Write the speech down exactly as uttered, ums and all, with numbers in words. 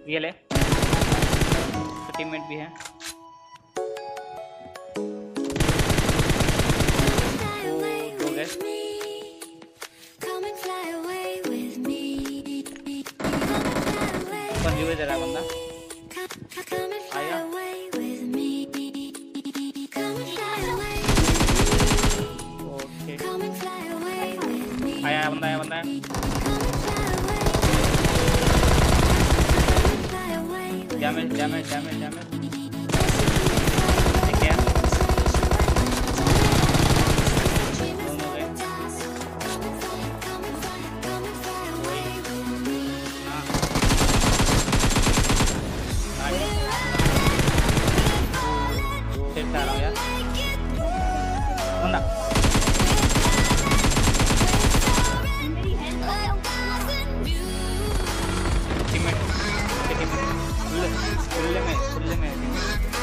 Real है, teammate भी है। दो गए। कंज्यूमर दे रहा है बंदा। आया। ओके। आया बंदा, आया बंदा। डैमेज डैमेज डैमेज डैमेज ठीक है। दोनों गए। हाँ फिर से आ रहा हूँ यार बंदा। टीममेट टीममेट खुले खुले में खुले में